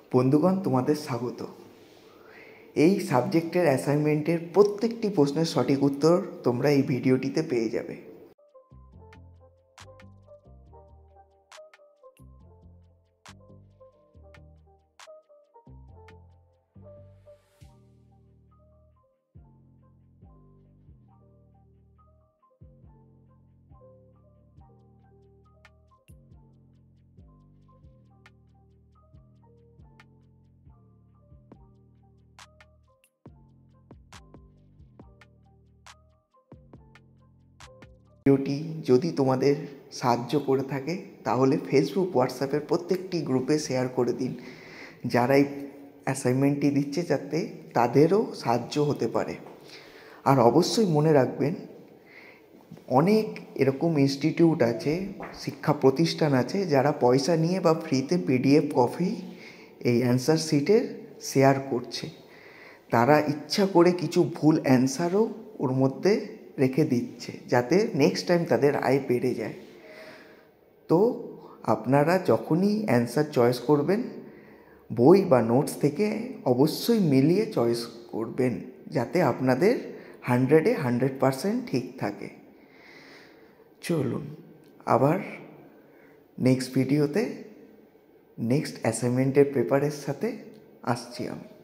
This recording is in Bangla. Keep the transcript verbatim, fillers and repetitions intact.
বন্ধুগণ, তোমাদের স্বাগত। এই সাবজেক্টের অ্যাসাইনমেন্টের প্রত্যেকটি প্রশ্নের সঠিক উত্তর তোমরা এই ভিডিওটিতে পেয়ে যাবে। ভিডিওটি যদি তোমাদের সাহায্য করে থাকে তাহলে ফেসবুক, হোয়াটসঅ্যাপের প্রত্যেকটি গ্রুপে শেয়ার করে দিন, যারা এই অ্যাসাইনমেন্টটি দিচ্ছে যাতে তাদেরও সাহায্য হতে পারে। আর অবশ্যই মনে রাখবেন, অনেক এরকম ইনস্টিটিউট আছে, শিক্ষা প্রতিষ্ঠান আছে যারা পয়সা নিয়ে বা ফ্রিতে পিডিএফ কপি এই অ্যান্সার শিটের শেয়ার করছে। তারা ইচ্ছা করে কিছু ভুল অ্যান্সারও ওর মধ্যে রেখে দিচ্ছে যাতে নেক্সট টাইম তাদের আয় বেড়ে যায়। তো আপনারা যখনই অ্যান্সার চয়েস করবেন, বই বা নোটস থেকে অবশ্যই মিলিয়ে চয়েস করবেন যাতে আপনাদের হান্ড্রেডে হান্ড্রেড পারসেন্ট ঠিক থাকে। চলুন আবার নেক্সট ভিডিওতে নেক্সট অ্যাসাইনমেন্টের পেপারের সাথে আসছি আমি।